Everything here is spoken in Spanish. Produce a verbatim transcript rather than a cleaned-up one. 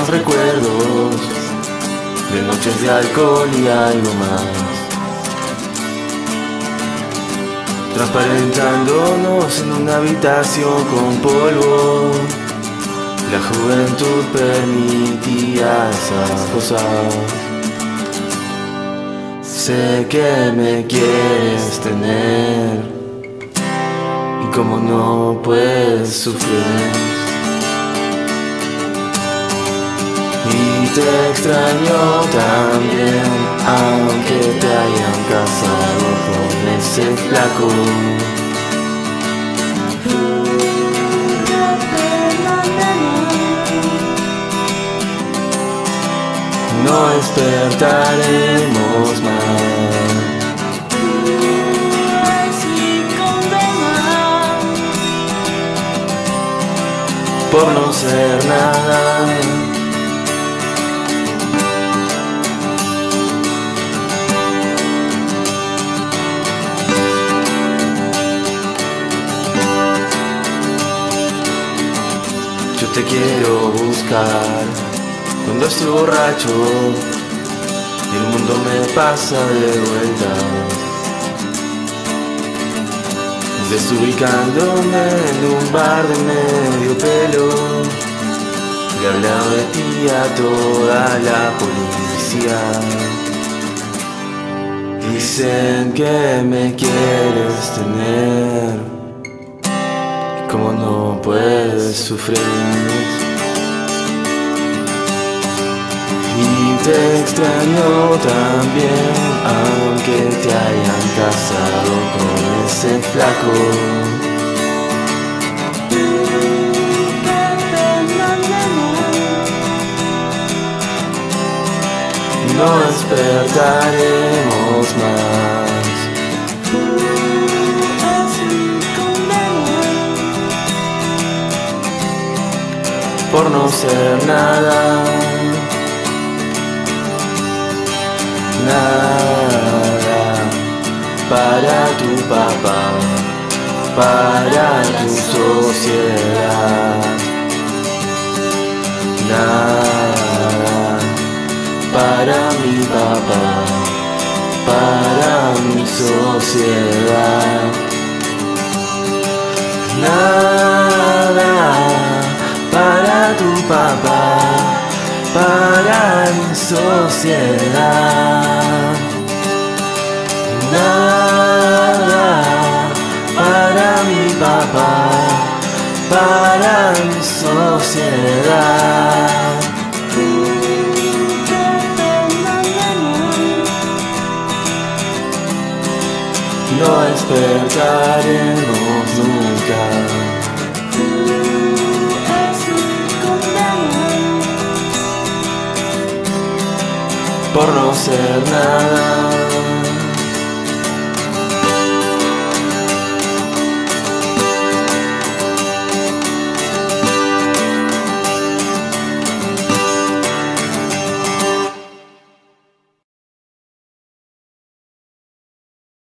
recuerdos de noches de alcohol y algo más, transparentándonos en una habitación con polvo. La juventud permitía esas cosas. Sé que me quieres tener y como no puedes sufrir. Y te extraño también, aunque te hayan casado con ese flaco. No despertaremos más. Por no ser nada. Yo te quiero buscar cuando estoy borracho y el mundo me pasa de vuelta, desubicándome en un bar de medio pelo. Le he hablado de ti a toda la policía. Dicen que me quieres tener y como no puedes sufrir. Y te extraño también, aunque te hayan casado con ese flaco. No despertaremos más. Por no ser nada. Nada para tu papá, para tu sociedad. Nada para mi papá, para mi sociedad. Nada para tu papá, para mi sociedad. Nada para mi papá, para mi sociedad. No despertaremos nunca. Por no ser nada.